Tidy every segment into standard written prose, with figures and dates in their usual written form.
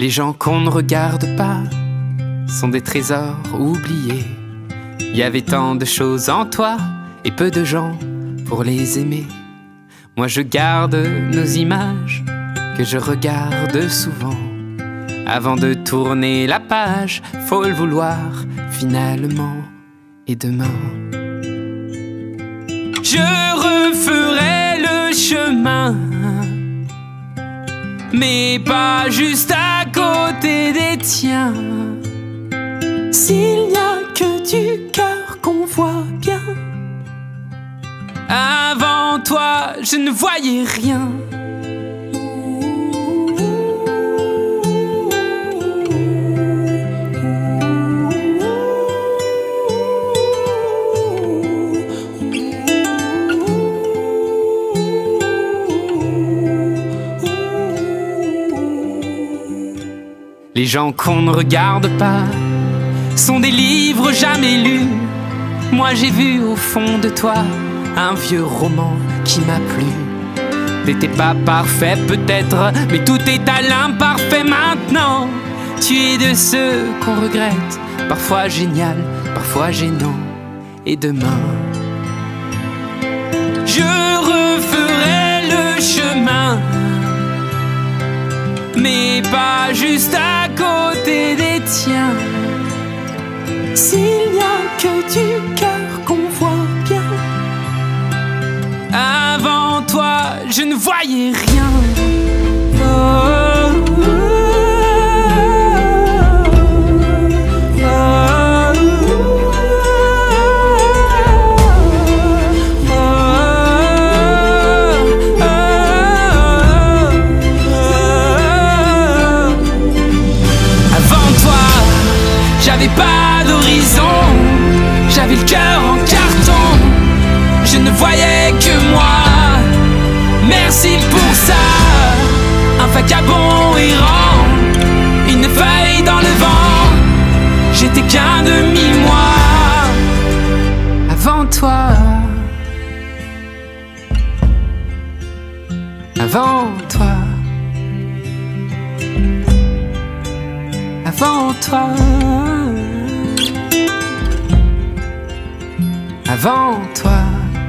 Les gens qu'on ne regarde pas sont des trésors oubliés. Il y avait tant de choses en toi et peu de gens pour les aimer. Moi je garde nos images que je regarde souvent. Avant de tourner la page, faut le vouloir finalement. Et demain, je referai le chemin, mais pas juste à côté des tiens. S'il n'y a que du cœur qu'on voit bien, avant toi, je ne voyais rien. Les gens qu'on ne regarde pas sont des livres jamais lus. Moi j'ai vu au fond de toi un vieux roman qui m'a plu. T'étais pas parfait peut-être, mais tout est à l'imparfait maintenant. Tu es de ceux qu'on regrette, parfois génial, parfois gênant. Et demain, je referai le chemin, mais pas juste à côté des tiens. S'il n'y a que du cœur qu'on voit bien, avant toi, je ne voyais rien. J'avais pas d'horizon, j'avais le cœur en carton, je ne voyais que moi. Merci pour ça, un vagabond errant, une feuille dans le vent. J'étais qu'un demi-moi avant toi. Avant toi. Avant toi. Avant toi.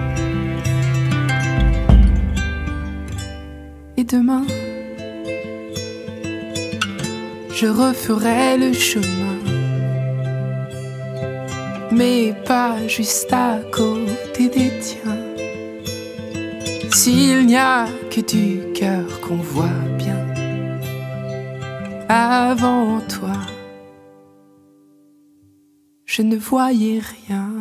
Et demain, je referai le chemin, mais pas juste à côté des tiens. S'il n'y a que du cœur qu'on voit bien, avant toi, je ne voyais rien.